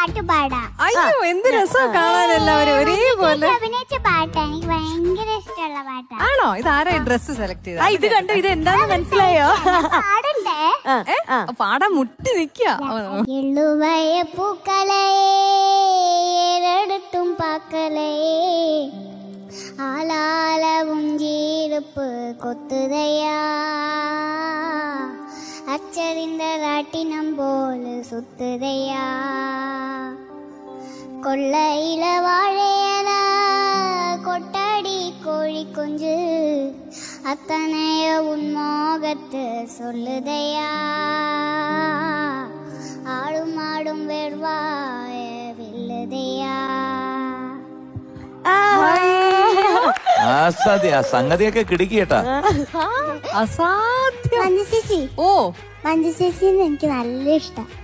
പാട്ട് പാടാം. അയ്യോ എന്ത് രസം കാണാൻ എല്ലാവരും ഒരേപോലെ അഭിനയിച്ച പാട്ടാ, എനിക്ക് ഭയങ്കര ഇഷ്ടമുള്ള പാട്ടാ. ആണോ? ഇതാരാ ഡ്രസ് സെലക്ട് ചെയ്ത? ഇത് കണ്ടു, ഇത് എന്താന്ന് മനസ്സിലായോ? പാടണ്ടേ? പാടാൻ മുട്ടി നിക്ക. എള്ളുവയ പൂക്കളേ ഏറെടുത്തും പാക്കലേ ആലാല ഉഞ്ചീരുപ്പ് കൊത്തുതയാ അച്ചറിந்த ராட்டினம் போல சுத்துதையா கொள்ளையில வாழையல கொட்டாடி கோழி குஞ்சு அத்தனைய உன்மோகத்து சொல்லுதையா ஆடும் ஆடும் வெறுவாய வில்லுதையா. അസാധ്യ സംഗതിയൊക്കെ കിടുക്കിയേട്ടാ. അസാധ്യം. മഞ്ജു ചേച്ചി, ഓ മഞ്ജു ചേച്ചിന്ന് എനിക്ക് നല്ല ഇഷ്ടം.